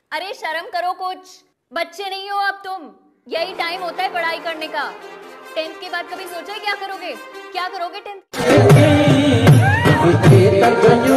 अरे शर्म करो कुछ, बच्चे नहीं हो अब तुम। यही टाइम होता है पढ़ाई करने का। 10th के बाद कभी सोचा है क्या करोगे? क्या करोगे 10th?